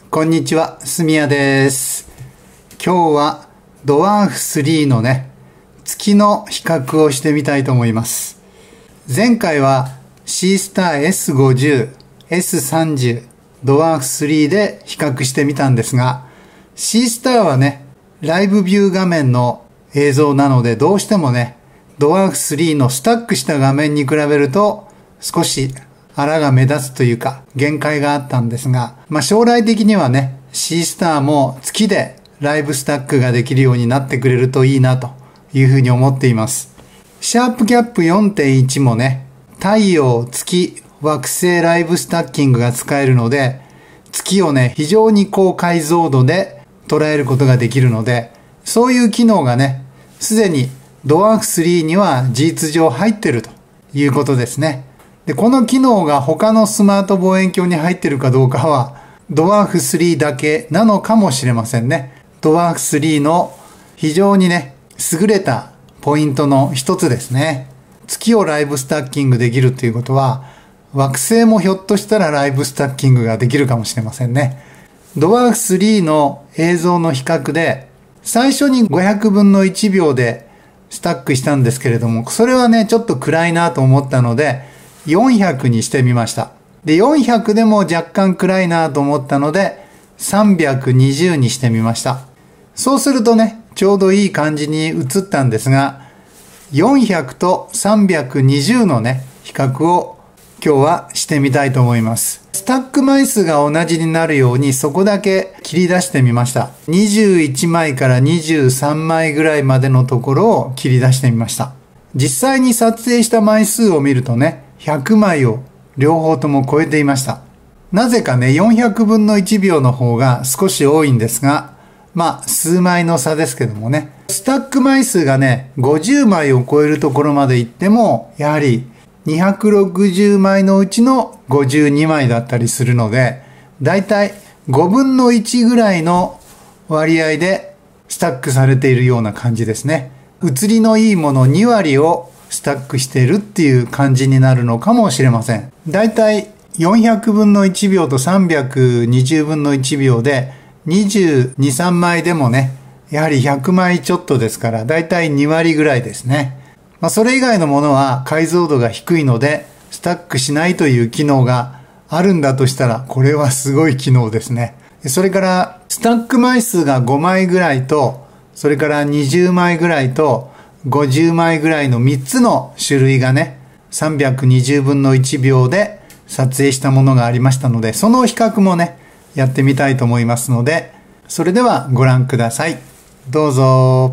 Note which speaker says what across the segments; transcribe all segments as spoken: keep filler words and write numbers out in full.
Speaker 1: こんにちは、すみやです。今日はドワーフスリーのね、月の比較をしてみたいと思います。前回は C スター エスごじゅう、エスさんじゅう、ドワーフスリーで比較してみたんですが、C スターはね、ライブビュー画面の映像なのでどうしてもね、ドワーフスリーのスタックした画面に比べると少しあらが目立つというか限界があったんですが、まあ将来的にはね、C スターも月でライブスタックができるようになってくれるといいなというふうに思っています。シャープキャップ よんてんいち もね、太陽、月、惑星ライブスタッキングが使えるので、月をね、非常に高解像度で捉えることができるので、そういう機能がね、すでにドワーフスリーには事実上入っているということですね。で、この機能が他のスマート望遠鏡に入っているかどうかは、ドワーフスリーだけなのかもしれませんね。ドワーフスリーの非常にね、優れたポイントの一つですね。月をライブスタッキングできるということは、惑星もひょっとしたらライブスタッキングができるかもしれませんね。ドワーフスリーの映像の比較で、最初にごひゃくぶんのいちびょうでスタックしたんですけれども、それはね、ちょっと暗いなと思ったので、よんひゃくにしてみました。で、よんひゃくでも若干暗いなと思ったので、さんびゃくにじゅうにしてみました。そうするとね、ちょうどいい感じに映ったんですが、よんひゃくとさんびゃくにじゅうのね、比較を今日はしてみたいと思います。スタック枚数が同じになるようにそこだけ切り出してみました。にじゅういちまいからにじゅうさんまいぐらいまでのところを切り出してみました。実際に撮影した枚数を見るとね、ひゃくまいを両方とも超えていました。なぜかね、よんひゃくぶんのいちびょうの方が少し多いんですが、まあ、数枚の差ですけどもね。スタック枚数がね、ごじゅうまいを超えるところまで行っても、やはりにひゃくろくじゅうまいのうちのごじゅうにまいだったりするので、だいたいごぶんのいちぐらいの割合でスタックされているような感じですね。写りのいいものにわりをスタックしているっていう感じになるのかもしれません。だいたいよんひゃくぶんのいちびょうとさんびゃくにじゅうぶんのいちびょうでにじゅうに、さんまいでもね、やはりひゃくまいちょっとですから、だいたいにわりぐらいですね。まあ、それ以外のものは解像度が低いので、スタックしないという機能があるんだとしたら、これはすごい機能ですね。それから、スタック枚数がごまいぐらいと、それからにじゅうまいぐらいと、ごじゅうまいぐらいのみっつの種類がね、さんびゃくにじゅうぶんのいちびょうで撮影したものがありましたので、その比較もね、やってみたいと思いますので、それではご覧ください。どうぞ。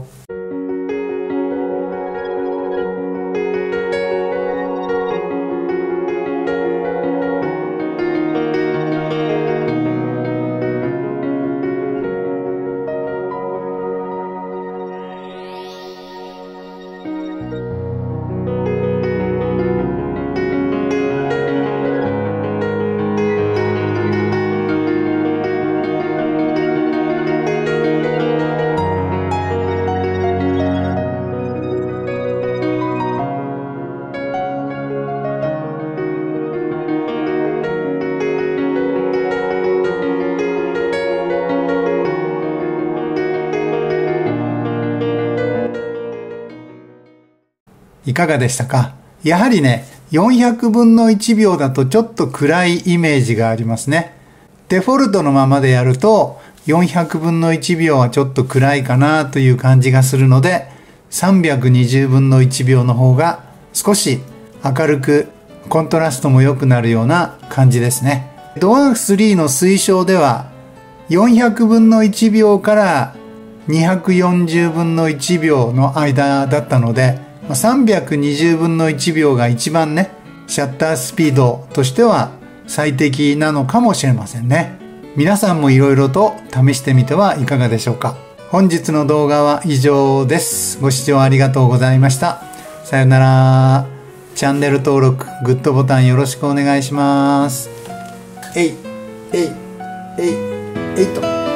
Speaker 1: いかがでしたか？やはりね、よんひゃくぶんのいちびょうだとちょっと暗いイメージがありますね。デフォルトのままでやるとよんひゃくぶんのいちびょうはちょっと暗いかなという感じがするので、さんびゃくにじゅうぶんのいちびょうの方が少し明るくコントラストも良くなるような感じですね。ドワーフスリーの推奨ではよんひゃくぶんのいちびょうからにひゃくよんじゅうぶんのいちびょうの間だったので、さんびゃくにじゅうぶんのいちびょうが一番ね、シャッタースピードとしては最適なのかもしれませんね。皆さんもいろいろと試してみてはいかがでしょうか。本日の動画は以上です。ご視聴ありがとうございました。さよなら。チャンネル登録、グッドボタンよろしくお願いします。えい、えい、えい、えいと。